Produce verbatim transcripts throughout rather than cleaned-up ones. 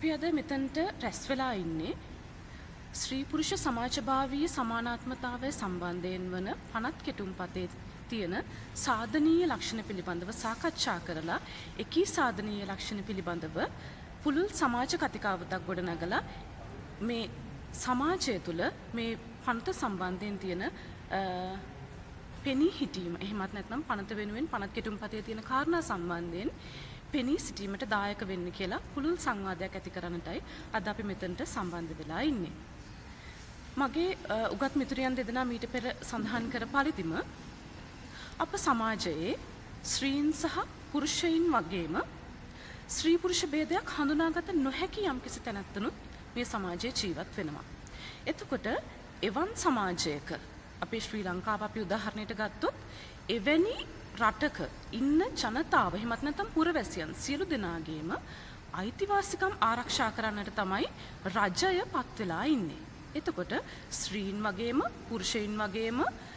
අපි අද මෙතනට රැස් වෙලා ඉන්නේ ශ්‍රී පුරුෂ සමාජභාවීය සමානාත්මතාවය සම්බන්ධයෙන් වන පනත් කෙටුම්පතේ තියෙන සාධනීය ලක්ෂණ පිළිබඳව සාකච්ඡා කරලා එකී සාධනීය ලක්ෂණ පිළිබඳව පුළුල් සමාජ කතිකාවතක් ගොඩනගලා මේ සමාජය තුළ මේ පනත සම්බන්ධයෙන් තියෙන පෙනී හිටීම එහෙමත් නැත්නම් පනත වෙනුවෙන් පනත් කෙටුම්පතේ තියෙන කාරණා සම්බන්ධයෙන් පෙනී සිටීමට දායක වෙන්න කියලා පුළුල් සංවාදයක් ඇති කරන්නටයි අද අපි මෙතනට සම්බන්ධ වෙලා ඉන්නේ. මගේ උගත් මිතුරියන් දෙදෙනා මීට පෙර සඳහන් කර පරිදිම අප සමාජයේ ස්ත්‍රීන් සහ පුරුෂයින් වගේම ස්ත්‍රී පුරුෂ භේදයක් හඳුනාගත නොහැකි යම්කිසි තැනැත්තනුත් මේ සමාජයේ ජීවත් වෙනවා. එතකොට එවන් සමාජයක අපේ ශ්‍රී ලංකාව අපි උදාහරණයට ගත්තොත් එවැනි රටක ඉන්න ජනතාව එහෙමත් නැත්නම් පුරවැසියන් සියලු දෙනාගේම අයිතිවාසිකම් ආරක්ෂා කරන්නට තමයි රජය පත් වෙලා ඉන්නේ. එතකොට ස්ත්‍රීන් වගේම පුරුෂයින් වගේම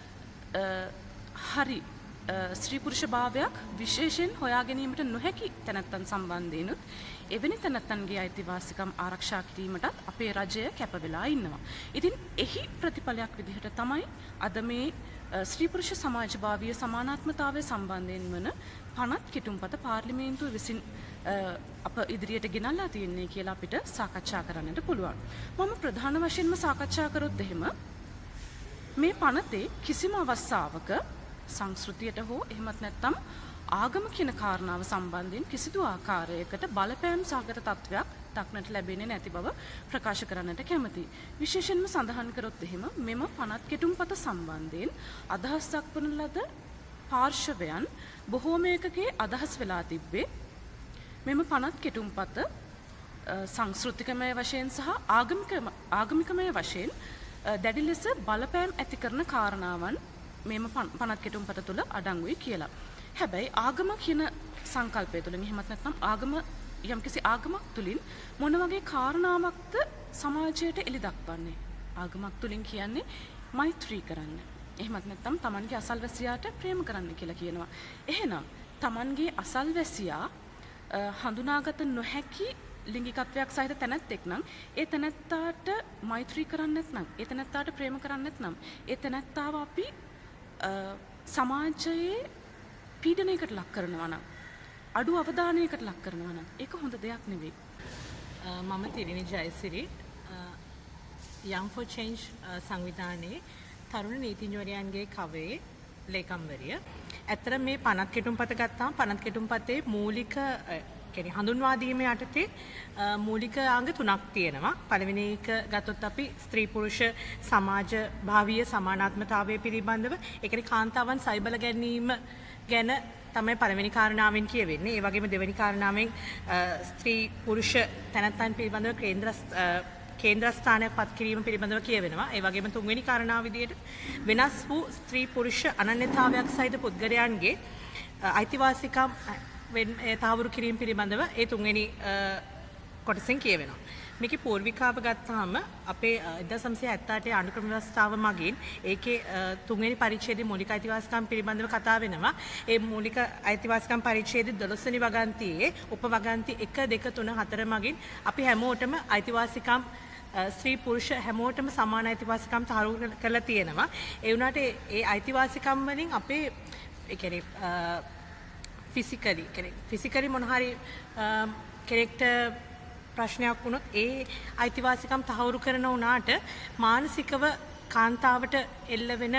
හරි ස්ත්‍රී පුරුෂ භාවයක් විශේෂයෙන් හොයා ගැනීමට නොහැකි තැනැත්තන් සම්බන්ධයෙන්ුත් එවැනි තැනැත්තන්ගේ අයිතිවාසිකම් ආරක්ෂා කිරීමටත් අපේ රජය කැප වෙලා ඉන්නවා. ඉතින් එහි ප්‍රතිඵලයක් විදිහට තමයි අද මේ ස්ත්‍රී පුරුෂ සමාජභාවීය සමානාත්මතාවය සම්බන්ධයෙන් වන පනත් කෙටුම්පත පාර්ලිමේන්තුව විසින් අප ඉදිරියට ගෙනල්ලා තියෙන්නේ කියලා අපිට සාකච්ඡා කරන්නට පුළුවන්. මම ප්‍රධාන වශයෙන්ම සාකච්ඡා කරොත් එහෙම මේ පනතේ කිසිම අවස්ථාවක සංස්කෘතියට හෝ එහෙමත් නැත්නම් ආගම කියන කාරණාව සම්බන්ධයෙන් කිසිදු ආකාරයකට බලපෑම් සහගත තත්වයක් දක්නට ලැබෙන්නේ නැති බව ප්‍රකාශ කරන්නට කැමතියි. විශේෂයෙන්ම සඳහන් කරොත් එහෙම මෙම පනත් කෙටුම්පත සම්බන්ධයෙන් අදහස් දක්වන ලද පාර්ශවයන් බොහෝමයකගේ අදහස් වෙලා තිබ්බේ මෙම පනත් කෙටුම්පත සංස්කෘතිකමය වශයෙන් සහ ආගමික ආගමිකමය වශයෙන් දැඩි ලෙස බලපෑම් ඇති කරන කාරණාවන් මෙම පනත් කෙටුම්පත තුළ අඩංගුයි කියලා. හැබැයි ආගම කියන සංකල්පය තුළින් එහෙමත් නැත්නම් ආගම යම්කිසි ආගමක් තුළින් මොන වගේ කාරණාවක්ද සමාජයට එළි දක්වන්නේ? ආගමක් තුළින් කියන්නේ මෛත්‍රී කරන්න. එහෙමත් නැත්නම් Tamanගේ අසල්වැසියාට ප්‍රේම කරන්න කියලා කියනවා. එහෙනම් Tamanගේ අසල්වැසියා හඳුනාගත නොහැකි ලිංගිකත්වයක් සහිත තැනැත්තෙක් නම් ඒ තැනැත්තාට මෛත්‍රී කරන්නේ නැත්නම් ඒ තැනැත්තාට ප්‍රේම කරන්නේ නැත්නම් ඒ තැනැත්තාව අපි සමාජයේ පීඩනයකට ලක් කරනවා නම් අඩු අවධානයකට ලක් කරනවා නම් ඒක හොඳ දෙයක් නෙවෙයි. මම තිරිණි ජයසිරි Young for Change සංවිධානයේ තරුණ නීතිඥවරයන්ගේ කවයේ ලේකම්වරිය. ඇත්තට මේ පනත් කෙටුම්පත ගත්තාම පනත් කෙටුම්පතේ මූලික කියන්නේ හඳුන්වා දීමේ යටතේ මූලික අංග තුනක් තියෙනවා. පළවෙනි එක ගත්තොත් අපි ස්ත්‍රී පුරුෂ සමාජ භාවීය සමානාත්මතාවය පිළිබඳව ඒ කියන්නේ කාන්තාවන් සයිබල ගැනීම ගැන තමයි පළවෙනි කාරණාවෙන් කියවෙන්නේ. ඒ වගේම දෙවෙනි කාරණාවෙන් ස්ත්‍රී පුරුෂ තැනැත්තන් පිළිබඳව කේන්ද්‍ර කේන්ද්‍රස්ථානයක් පත් කිරීම පිළිබඳව කියවෙනවා. ඒ වගේම තුන්වෙනි කාරණාව විදිහට වෙනස් වූ ස්ත්‍රී පුරුෂ අනන්‍යතාවයක් සහිත පුද්ගලයන්ගේ අයිතිවාසිකම් තහවුරු කිරීම පිළිබඳව ඒ තුන්වෙනි කොටසෙන් කියවෙනවා. මේකේ පූර්විකාව ගත්තාම අපේ එක්දහස් නවසිය හැත්තෑ අටේ අනුක්‍රම ව්‍යවස්ථාව මගින් ඒකේ තුන්වෙනි පරිච්ඡේදයේ මූලික අයිතිවාසිකම් පිළිබඳව කතා වෙනවා. ඒ මූලික අයිතිවාසිකම් පරිච්ඡේදයේ දොළොස් වෙනි වගන්තියේ උපවගන්ති එක දෙක තුන හතර මගින් අපි හැමෝටම අයිතිවාසිකම් ස්ත්‍රී පුරුෂ හැමෝටම සමාන අයිතිවාසිකම් තහවුරු කරලා තියෙනවා. ඒ වුණාට ඒ අයිතිවාසිකම් වලින් අපේ ඒ කියන්නේ ෆිසිකලි කියන්නේ ෆිසිකලි මොන හරි කෙනෙක්ට ප්‍රශ්නයක් වුණොත් ඒ අයිතිවාසිකම් තහවුරු කරන උනාට මානසිකව කාන්තාවට එල්ල වෙන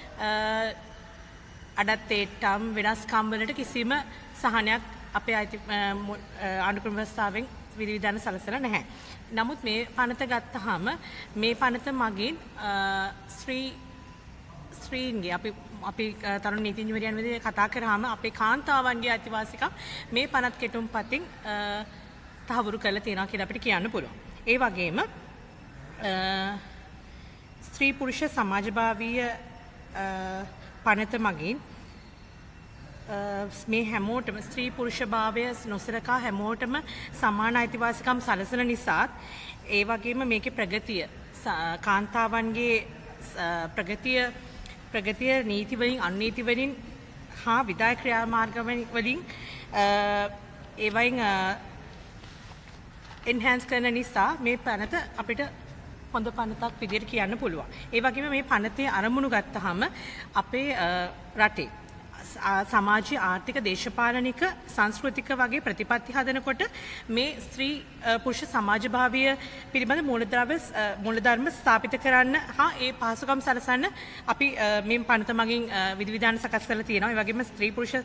අඩත්තේට්ටම් වෙනස්කම් වලට කිසිම සහනයක් අපේ අයිති අනුක්‍රම ව්‍යවස්ථාවෙන් විධිවිධාන සලසලා නැහැ. නමුත් මේ පනත ගත්තාම මේ පනත මගින් ස්ත්‍රී ස්ත්‍රීන්ගේ අපි අපි තරුණ නීතිඥවරයන් විදිහට කතා කරාම අපේ කාන්තාවන්ගේ අයිතිවාසිකම් මේ පනත් කෙටුම්පතින් තහවුරු කරලා තියෙනවා කියලා අපිට කියන්න පුළුවන්. ඒ වගේම ස්ත්‍රී පුරුෂ සමාජභාවීය පනත මගින් මේ හැමෝටම ස්ත්‍රී පුරුෂ භාවය නොසලකා හැමෝටම සමාන අයිතිවාසිකම් සලසන නිසාත් ඒ වගේම මේකේ ප්‍රගතිය කාන්තාවන්ගේ ප්‍රගතිය ප්‍රගතිය නීති වලින් අනීති වලින් හා විදාය ක්‍රියාමාර්ග වලින් ඒ වයින් එන්හෑන්ස් කරන නිසා මේ පනත අපිට හොඳ පනතක් විදිහට කියන්න පුළුවන්. ඒ වගේම මේ පනතේ අරමුණු ගත්තාම අපේ රටේ සමාජීය ආර්ථික දේශපාලනික සංස්කෘතික වගේ ප්‍රතිපත්ති හදනකොට මේ ස්ත්‍රී පුරුෂ සමාජභාවය පිළිබඳ මූලද්‍රව්‍ය මූලධර්ම ස්ථාපිත කරන්න හා ඒ පහසුකම් සලසන්න අපි මේ පනත මගින් විධිවිධාන සකස් කරලා තියෙනවා. ඒ වගේම ස්ත්‍රී පුරුෂ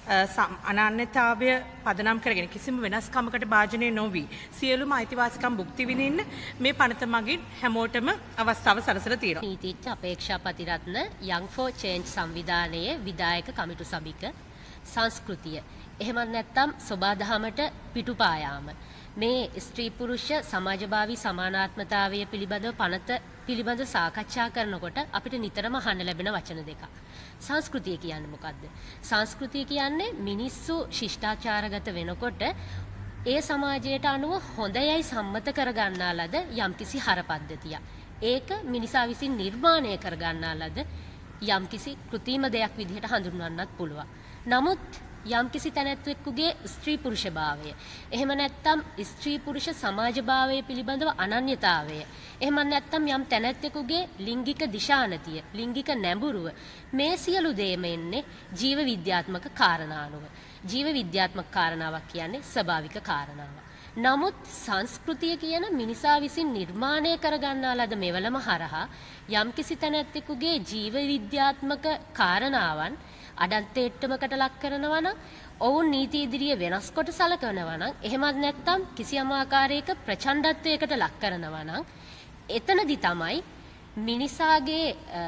අනන්‍යතාවය පදනම් කරගෙන කිසිම වෙනස්කමකට භාජනය නොවි සියලුම අයිතිවාසිකම් භුක්ති විඳින්න මේ පනත මගින් හැමෝටම අවස්ථාව සලසලා තියෙනවා. නීතිඥ අපේක්ෂා පතිරත්න Young for Change සංවිධානයේ විධායක කමිටු සභික සංස්කෘතිය එහෙම නැත්නම් සබාදහමට පිටුපායාම මේ ස්ත්‍රී පුරුෂ සමාජභාවී සමානාත්මතාවය පිළිබඳව පනත පිළිබඳව සාකච්ඡා කරනකොට අපිට නිතරම අහන්න ලැබෙන වචන දෙකක්. සංස්කෘතිය කියන්නේ මොකද්ද? සංස්කෘතිය කියන්නේ මිනිස්සු ශිෂ්ටාචාරගත වෙනකොට ඒ සමාජයට අනුව හොඳයයි සම්මත කරගන්නා ලද යම්කිසි හරපද්ධතියක්. ඒක මිනිසා විසින් නිර්මාණය කරගන්නා ලද යම්කිසි කෘත්‍රිම දෙයක් විදිහට හඳුන්වන්නත් පුළුවන්. නමුත් යම්කිසි තැනැත්වෙකුගේ ස්ත්‍රී පුරුෂභාවය, එහෙම නැත්නම් ස්ත්‍රී පුරුෂ සමාජභාවය පිළිබඳව අනන්‍යතාවය, එහෙම නැත්නම් යම් තැනැත්වෙකුගේ ලිංගික දිශානතිය, ලිංගික නැඹුරුව මේ සියලු දේම එන්නේ ජීව විද්‍යාත්මක කාරණානුව. ජීව විද්‍යාත්මක කාරණාවක් කියන්නේ ස්වභාවික කාරණාවක්. නමුත් සංස්කෘතිය කියන මිනිසා විසින් නිර්මාණය කරගන්නා ලද මෙවලම හරහා යම්කිසි තැනැත්තෙකුගේ ජීව විද්‍යාත්මක කාරණාවන් අඩන්තේට්ටමකට ලක් කරනවා නම් ඔවුන් නීති ඉදිරියේ වෙනස් කොට සලකනවා නම් එහෙමත් නැත්නම් කිසියම් ආකාරයක ප්‍රචණ්ඩත්වයකට ලක් කරනවා නම් එතනදි තමයි මිනිසාගේ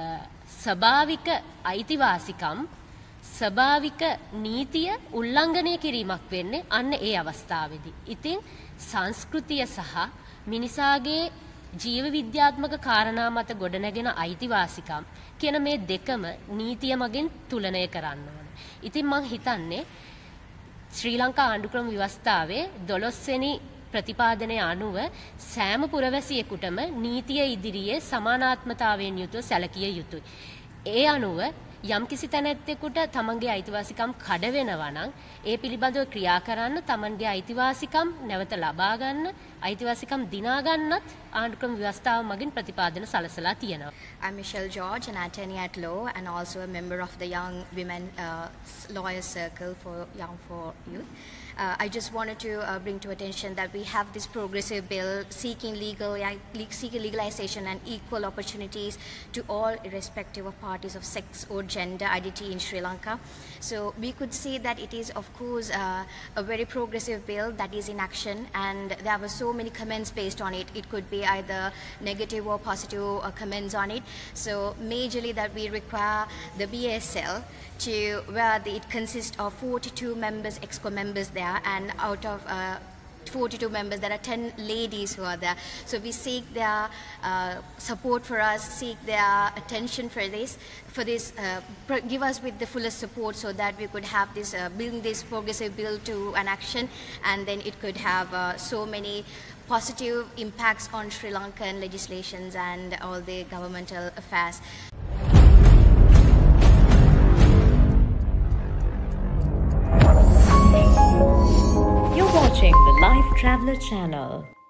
ස්වභාවික අයිතිවාසිකම් ස්වභාවික නීතිය උල්ලංඝනය කිරීමක් වෙන්නේ අන්න ඒ අවස්ථාවේදී. ඉතින් සංස්කෘතිය සහ මිනිසාගේ ජීව විද්‍යාත්මක කාරණා මත ගොඩනැගෙන අයිතිවාසිකම් කියන මේ දෙකම නීතිය මගින් තුලනය කරන්න ඕන. ඉතින් මම හිතන්නේ ශ්‍රී ලංකා ආණ්ඩුක්‍රම ව්‍යවස්ථාවේ දොළොස් වෙනි ප්‍රතිපාදනය අනුව සෑම පුරවැසියෙකුටම නීතිය ඉදිරියේ සමානාත්මතාවයෙන් යුතුව සැලකිය යුතුයි. ඒ අනුව යම්කිසි තැනැත්තෙකුට තමන්ගේ අයිතිවාසිකම් කඩ වෙනවා නම් ඒ පිළිබඳව ක්‍රියා කරන්න තමන්ගේ අයිතිවාසිකම් නැවත ලබා ගන්න අයිතිවාසිකම් දිනා ගන්නත් ආණ්ඩුක්‍රම ව්‍යවස්ථාව මගින් ප්‍රතිපාදන සලසලා තියෙනවා. I'm Michelle George, an attorney at law and also a member of the Young Women uh, Lawyers Circle for Young for Youth. Uh, I just wanted to uh, bring to attention that we have this progressive bill seeking legal, seeking legalization and equal opportunities to all irrespective of parties of sex or gender identity in Sri Lanka. So we could see that it is of course uh, a very progressive bill that is in action, and there were so many comments based on it. It could be either negative or positive uh, comments on it. So majorly that we require the B S L to where the, it consists of forty-two members, exco members there, and out of uh, forty-two members there are ten ladies who are there. So we seek their uh, support for us, seek their attention for this, for this uh, give us with the fullest support so that we could have this uh, bring this progressive bill to an action, and then it could have uh, so many positive impacts on Sri Lankan legislations and all the governmental affairs. You're watching the Life Traveller channel.